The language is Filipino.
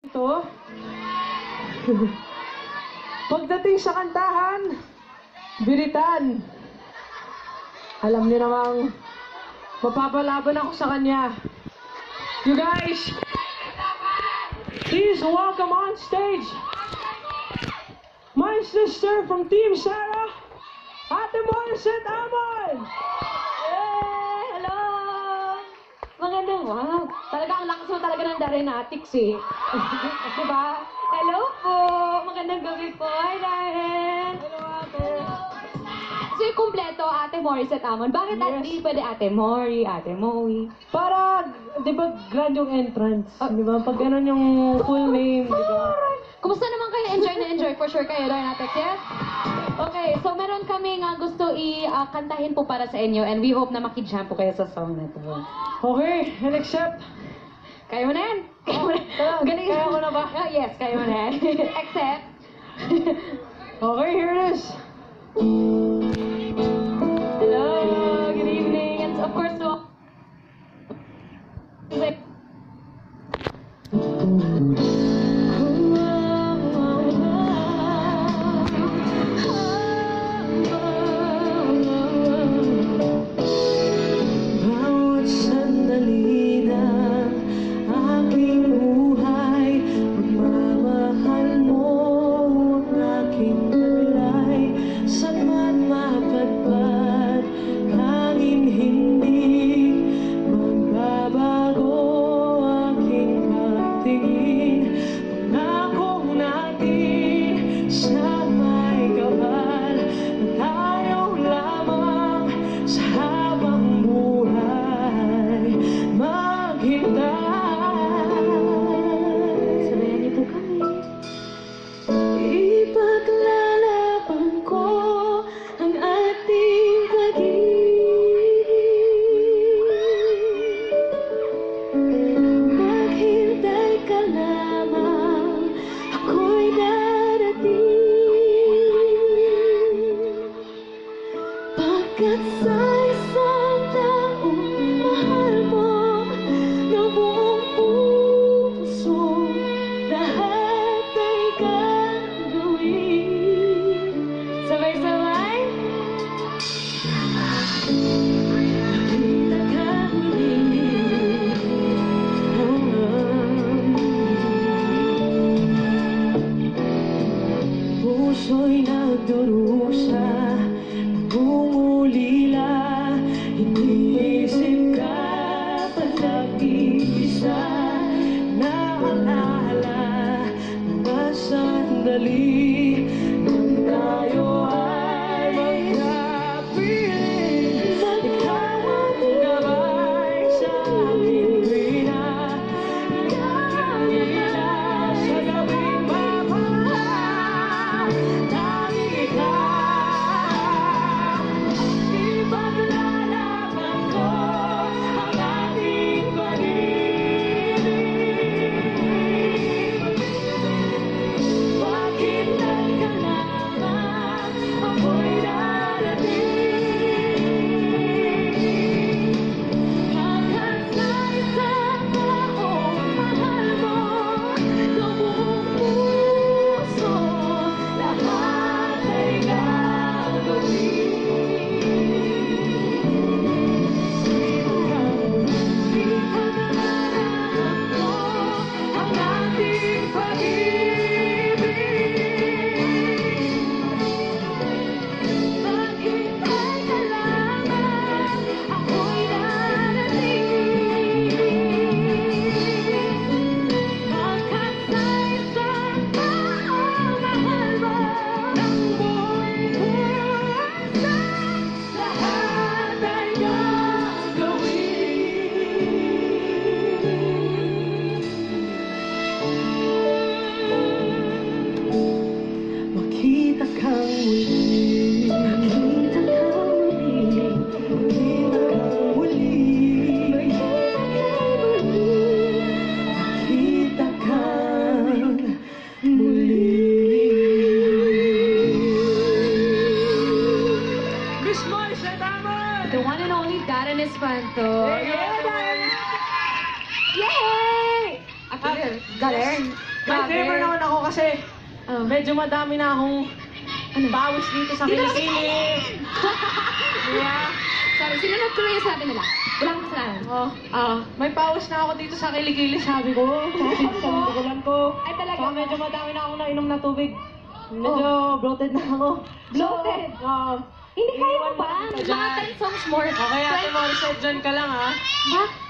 Ito. Pagdating sa kantahan, biritan. Alam niyo namang mapapalaban ako sa kanya. You guys, please welcome on stage my sister from Team Sarah, Ate Morissette Amon! Hey, hello! Magandang, wow. Talaga ang lakas mo talaga ng Darenatics eh. Diba? Hello po! Magandang gabi po. Hi, Darren! Hello, ate! So yung kumpleto, Ate Morissette Amon. Bakit Yes. di pwede Ate Mori, Ate Moe? Para, di ba, grand yung entrance? Di ba? Pag ganun yung full name, di ba? Kumusta naman kayo? Enjoy na enjoy for sure kayo, Darenatics, yes? Okay, so meron kami nga gusto i-kantahin po para sa inyo and we hope na makijam po kayo sa song na to. Okay, and accept. Kaya mo na yan? Kaya mo na yan? Galing. Kaya ko na ba? Yes, kaya mo na yan. Accept. Okay, here it is. Hello, good evening. And of course, so... Bawat sandali ng aking buhay, pagmamahal mo ang aking taglay, sapat mapadpad, hangin hindi magbabago aking pagtingin. Pangako natin sa may kapal na tayo lamang sa habang buhay maghintay. Sabayan niyo po kami. Ipaglalaban ko ang ating pag-ibig. Maghintay ka lamang, ako'y darating. Pagkat sa isang taong mahal mo ng buong puso, lahat ay gagawin. Sabay-sabay. Nakita ka muli. Puso'y nagdurusa, nangungulila, iniisip ka palagi-isa, naalala mga sandali nang tayo ay magkapiling. Ikaw ang gabay sa aking tuwina, kanina sa gabing mapahal, laging ikaw. Ipaglalaban ko ang ating pag-ibig. Maghintay May favor naman ako kasi Oh. medyo madami na akong bawis dito sa Dito na- kilikili. Diba? Sorry, sinunod ko lang yung sabi nila. Wala kang kasalanan. Oh. May pawis na ako dito sa kilikili, sabi ko. Sa bukulan ko. Ay, talaga? Saka medyo madami na akong nainom na tubig. Medyo bloated na ako. Bloated? So, Hindi kaya mo iwan ba? mo Mga dito dyan. 10 songs more. Okay, Ate Morissette, dyan ka lang ha. Ha?